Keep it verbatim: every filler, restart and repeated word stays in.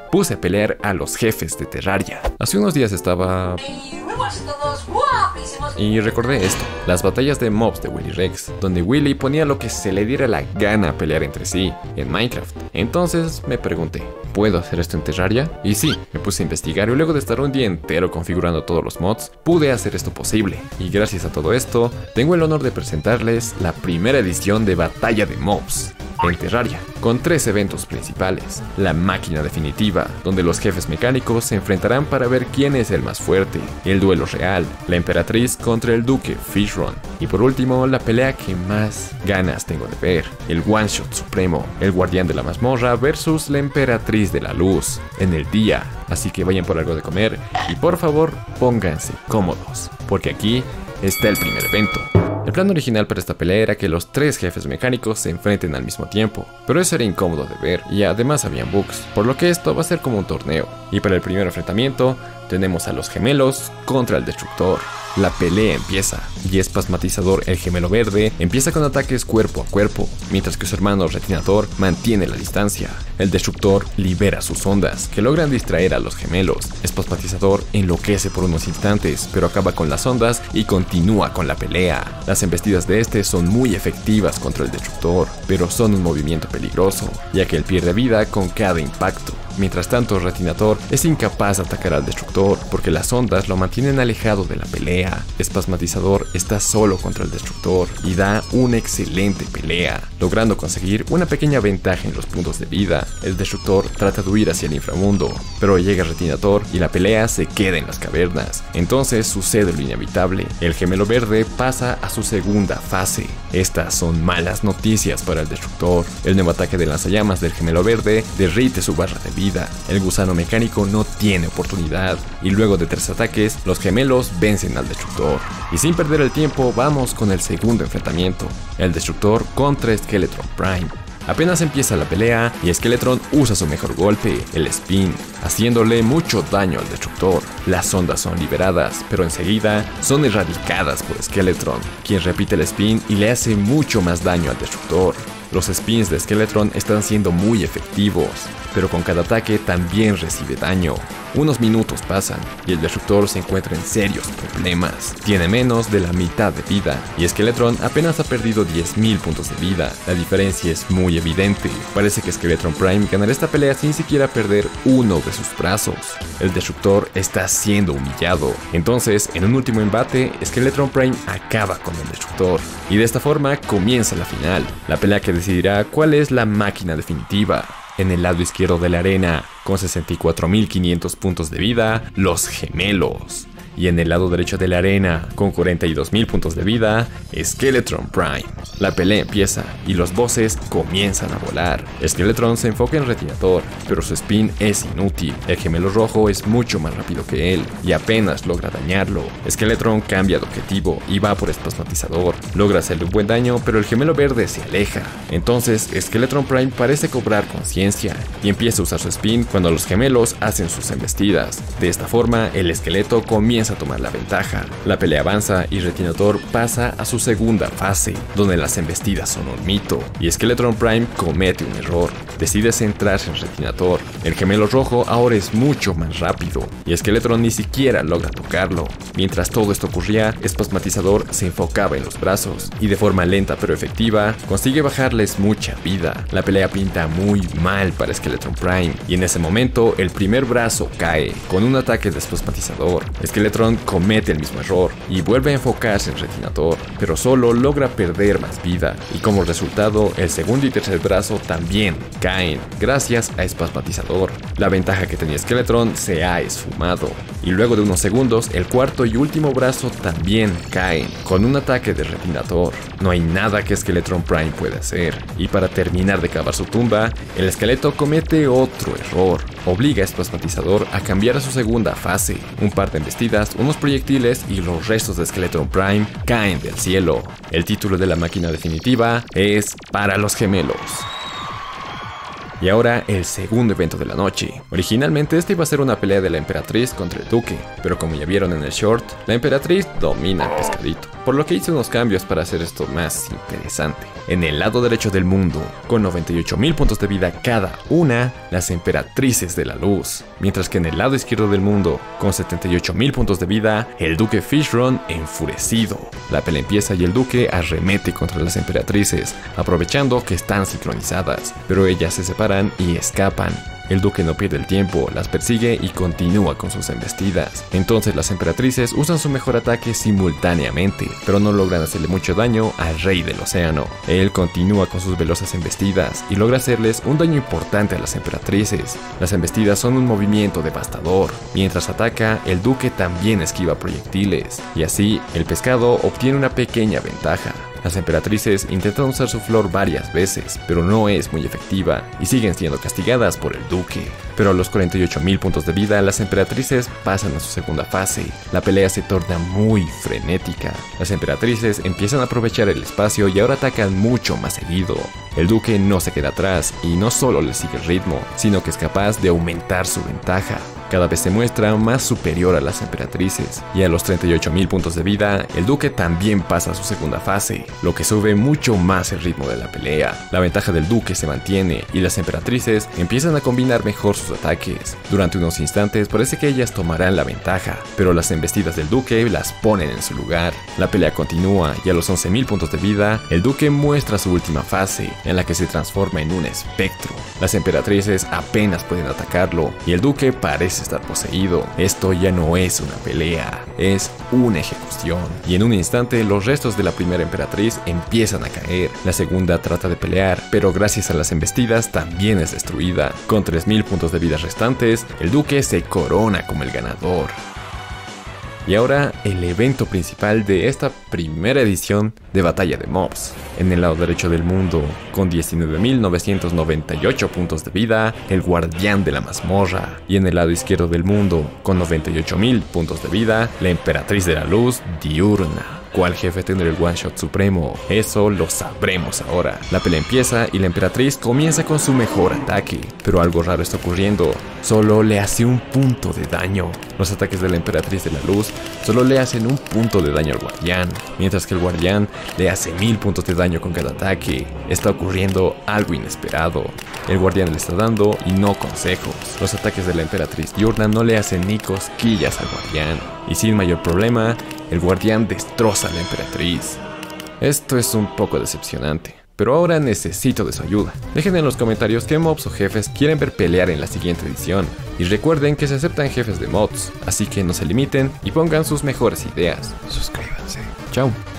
puse a pelear a los jefes de Terraria. Hace unos días estaba... y recordé esto, las batallas de mobs de Willy Rex, donde Willy ponía lo que se le diera la gana a pelear entre sí en Minecraft. Entonces me pregunté, ¿puedo hacer esto en Terraria? Y sí, me puse a investigar y luego de estar un día entero configurando todos los mods, pude hacer esto posible. Y gracias a todo esto, tengo el honor de presentarles la primera edición de Batalla de Mobs en Terraria, con tres eventos principales. La máquina definitiva, donde los jefes mecánicos se enfrentarán para ver quién es el más fuerte, el duelo real, la emperatriz contra el duque Fishron, y por último, la pelea que más ganas tengo de ver, el one shot supremo, el guardián de la mazmorra versus la emperatriz de la luz, en el día. Así que vayan por algo de comer y por favor pónganse cómodos, porque aquí está el primer evento. El plan original para esta pelea era que los tres jefes mecánicos se enfrenten al mismo tiempo, pero eso era incómodo de ver y además habían bugs, por lo que esto va a ser como un torneo. Y para el primer enfrentamiento tenemos a los gemelos contra el destructor. La pelea empieza y Espasmatizador, el gemelo verde, empieza con ataques cuerpo a cuerpo, mientras que su hermano Retinador mantiene la distancia. El destructor libera sus ondas, que logran distraer a los gemelos. Espasmatizador enloquece por unos instantes, pero acaba con las ondas y continúa con la pelea. Las embestidas de este son muy efectivas contra el destructor, pero son un movimiento peligroso, ya que él pierde vida con cada impacto. Mientras tanto, Retinador es incapaz de atacar al destructor porque las ondas lo mantienen alejado de la pelea. Espasmatizador está solo contra el destructor y da una excelente pelea, logrando conseguir una pequeña ventaja en los puntos de vida. El destructor trata de huir hacia el inframundo, pero llega Retinador y la pelea se queda en las cavernas. Entonces sucede lo inevitable, el gemelo verde pasa a su segunda fase. Estas son malas noticias para el destructor. El nuevo ataque de lanzallamas del gemelo verde derrite su barra de vida. El gusano mecánico no tiene oportunidad y luego de tres ataques, los gemelos vencen al destructor. Y sin perder el tiempo, vamos con el segundo enfrentamiento, el destructor contra Skeletron Prime. Apenas empieza la pelea y Skeletron usa su mejor golpe, el spin, haciéndole mucho daño al destructor. Las ondas son liberadas, pero enseguida son erradicadas por Skeletron, quien repite el spin y le hace mucho más daño al destructor. Los spins de Skeletron están siendo muy efectivos, pero con cada ataque también recibe daño. Unos minutos pasan y el destructor se encuentra en serios problemas. Tiene menos de la mitad de vida y Skeletron apenas ha perdido diez mil puntos de vida. La diferencia es muy evidente. Parece que Skeletron Prime ganará esta pelea sin siquiera perder uno de sus brazos. El destructor está siendo humillado. Entonces, en un último embate, Skeletron Prime acaba con el destructor. Y de esta forma comienza la final, la pelea que decidirá cuál es la máquina definitiva. En el lado izquierdo de la arena, con sesenta y cuatro mil quinientos puntos de vida, los gemelos. Y en el lado derecho de la arena, con cuarenta y dos mil puntos de vida, Skeletron Prime. La pelea empieza y los bosses comienzan a volar. Skeletron se enfoca en Retinador, pero su spin es inútil. El gemelo rojo es mucho más rápido que él y apenas logra dañarlo. Skeletron cambia de objetivo y va por Espasmatizador. Logra hacerle un buen daño, pero el gemelo verde se aleja. Entonces Skeletron Prime parece cobrar conciencia y empieza a usar su spin cuando los gemelos hacen sus embestidas. De esta forma, el esqueleto comienza a tomar la ventaja. La pelea avanza y Retinador pasa a su segunda fase, donde las embestidas son un mito, y Skeletron Prime comete un error. Decide centrarse en Retinador. El gemelo rojo ahora es mucho más rápido, y Skeletron ni siquiera logra tocarlo. Mientras todo esto ocurría, Espasmatizador se enfocaba en los brazos, y de forma lenta pero efectiva, consigue bajarles mucha vida. La pelea pinta muy mal para Skeletron Prime, y en ese momento el primer brazo cae, con un ataque de Espasmatizador. Skeletron comete el mismo error y vuelve a enfocarse en Retinador, pero solo logra perder más vida, y como resultado el segundo y tercer brazo también caen gracias a Espasmatizador. La ventaja que tenía Skeletron se ha esfumado, y luego de unos segundos el cuarto y último brazo también caen con un ataque de Retinador. No hay nada que Skeletron Prime pueda hacer, y para terminar de cavar su tumba, el esqueleto comete otro error. Obliga a Espasmatizador a cambiar a su segunda fase. Un par de embestidas, unos proyectiles y los restos de Skeletron Prime caen del cielo. El título de la máquina definitiva es para los gemelos. Y ahora el segundo evento de la noche. Originalmente este iba a ser una pelea de la emperatriz contra el duque, pero como ya vieron en el short, la emperatriz domina al pescadito, por lo que hice unos cambios para hacer esto más interesante. En el lado derecho del mundo, con noventa y ocho mil puntos de vida cada una, las emperatrices de la luz, mientras que en el lado izquierdo del mundo, con setenta y ocho mil puntos de vida, el duque Fishron enfurecido. La pelea empieza y el duque arremete contra las emperatrices, aprovechando que están sincronizadas, pero ellas se separan y escapan. El duque no pierde el tiempo, las persigue y continúa con sus embestidas. Entonces las emperatrices usan su mejor ataque simultáneamente, pero no logran hacerle mucho daño al rey del océano. Él continúa con sus velozas embestidas y logra hacerles un daño importante a las emperatrices. Las embestidas son un movimiento devastador. Mientras ataca, el duque también esquiva proyectiles, y así el pescado obtiene una pequeña ventaja. Las emperatrices intentan usar su flor varias veces, pero no es muy efectiva y siguen siendo castigadas por el duque. Pero a los cuarenta y ocho mil puntos de vida, las emperatrices pasan a su segunda fase. La pelea se torna muy frenética. Las emperatrices empiezan a aprovechar el espacio y ahora atacan mucho más seguido. El duque no se queda atrás y no solo le sigue el ritmo, sino que es capaz de aumentar su ventaja. Cada vez se muestra más superior a las emperatrices, y a los treinta y ocho mil puntos de vida, el duque también pasa a su segunda fase, lo que sube mucho más el ritmo de la pelea. La ventaja del duque se mantiene, y las emperatrices empiezan a combinar mejor sus ataques. Durante unos instantes parece que ellas tomarán la ventaja, pero las embestidas del duque las ponen en su lugar. La pelea continúa, y a los once mil puntos de vida, el duque muestra su última fase, en la que se transforma en un espectro. Las emperatrices apenas pueden atacarlo, y el duque parece estar poseído. Esto ya no es una pelea, es una ejecución. Y en un instante los restos de la primera emperatriz empiezan a caer. La segunda trata de pelear, pero gracias a las embestidas también es destruida. Con tres mil puntos de vida restantes, el duque se corona como el ganador. Y ahora el evento principal de esta primera edición de Batalla de Mobs. En el lado derecho del mundo, con diecinueve mil novecientos noventa y ocho puntos de vida, el guardián de la mazmorra. Y en el lado izquierdo del mundo, con noventa y ocho mil puntos de vida, la emperatriz de la luz, Diurna. ¿Cuál jefe tendrá el one shot supremo? Eso lo sabremos ahora. La pelea empieza y la emperatriz comienza con su mejor ataque, pero algo raro está ocurriendo. Solo le hace un punto de daño. Los ataques de la emperatriz de la luz solo le hacen un punto de daño al guardián, mientras que el guardián le hace mil puntos de daño con cada ataque. Está ocurriendo algo inesperado. El guardián le está dando y no consejos. Los ataques de la emperatriz Diurna no le hacen ni cosquillas al guardián, y sin mayor problema, el guardián destroza a la emperatriz. Esto es un poco decepcionante, pero ahora necesito de su ayuda. Dejen en los comentarios qué mobs o jefes quieren ver pelear en la siguiente edición. Y recuerden que se aceptan jefes de mods, así que no se limiten y pongan sus mejores ideas. Suscríbanse. Chao.